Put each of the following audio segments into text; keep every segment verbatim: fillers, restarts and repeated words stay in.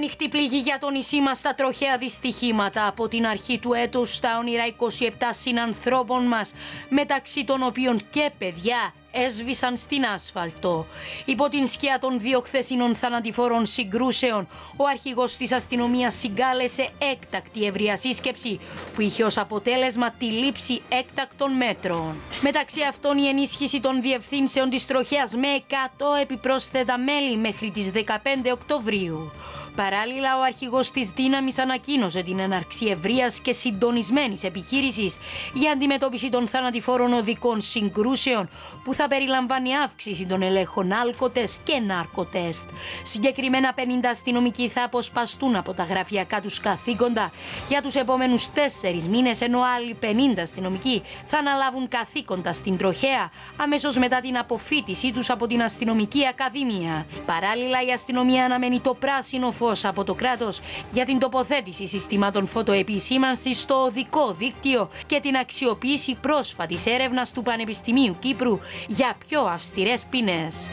Ανοιχτή πληγή για το νησί μας στα τροχαία δυστυχήματα. Από την αρχή του έτους στα όνειρα είκοσι επτά συνανθρώπων μας, μεταξύ των οποίων και παιδιά, έσβησαν στην άσφαλτο. Υπό την σκιά των δύο χθεσινών θανατηφόρων συγκρούσεων, ο αρχηγός της αστυνομίας συγκάλεσε έκτακτη ευρεία σύσκεψη που είχε ως αποτέλεσμα τη λήψη έκτακτων μέτρων. Μεταξύ αυτών η ενίσχυση των διευθύνσεων της τροχέας με εκατό επιπρόσθετα μέλη μέχρι τις δεκαπέντε Οκτωβρίου. Παράλληλα, ο αρχηγός της δύναμης ανακοίνωσε την έναρξη ευρείας και συντονισμένης επιχείρησης για αντιμετώπιση των θανατηφόρων οδικών συγκρούσεων, που θα περιλαμβάνει αύξηση των ελέγχων άλκοτεστ και ναρκοτεστ. Συγκεκριμένα, πενήντα αστυνομικοί θα αποσπαστούν από τα γραφειακά τους καθήκοντα για τους επόμενους τέσσερις μήνες, ενώ άλλοι πενήντα αστυνομικοί θα αναλάβουν καθήκοντα στην τροχέα αμέσως μετά την αποφοίτησή τους από την Αστυνομική Ακαδημία. Παράλληλα, η αστυνομία αναμένει το πράσινο φως από το κράτος για την τοποθέτηση συστημάτων φωτοεπισήμανσης στο οδικό δίκτυο και την αξιοποίηση πρόσφατης έρευνας του Πανεπιστημίου Κύπρου για πιο αυστηρές ποινές.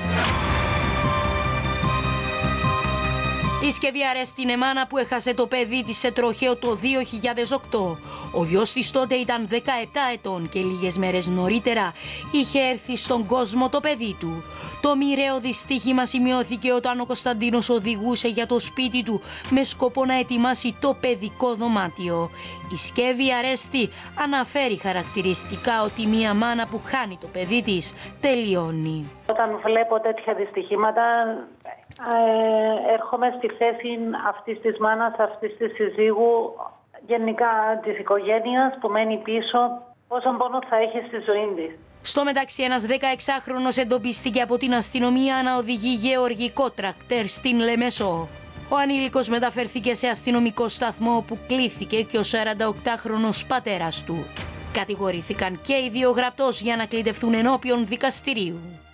Η Σκευή αρέστη είναι μάνα που έχασε το παιδί της σε τροχαίο το δύο χιλιάδες οκτώ. Ο γιος της τότε ήταν δεκαεπτά ετών και λίγες μέρες νωρίτερα είχε έρθει στον κόσμο το παιδί του. Το μοιραίο δυστύχημα σημειώθηκε όταν ο Κωνσταντίνος οδηγούσε για το σπίτι του με σκοπό να ετοιμάσει το παιδικό δωμάτιο. Η Σκεύη Αρέστη αναφέρει χαρακτηριστικά ότι μία μάνα που χάνει το παιδί της τελειώνει. Όταν βλέπω τέτοια δυστυχήματα, ε, έρχομαι στη θέση αυτής της μάνας, αυτής της συζύγου, γενικά της οικογένειας που μένει πίσω, πόσο πόνο θα έχει στη ζωή της. Στο μεταξύ, ένας δεκαεξάχρονος εντοπίστηκε από την αστυνομία να οδηγεί γεωργικό τρακτέρ στην Λεμεσό. Ο ανήλικος μεταφερθήκε σε αστυνομικό σταθμό όπου κλήθηκε και ο σαρανταοκτάχρονος πατέρας του. Κατηγορήθηκαν και οι δύο γραπτώς για να κλητευτούν ενώπιον δικαστηρίου.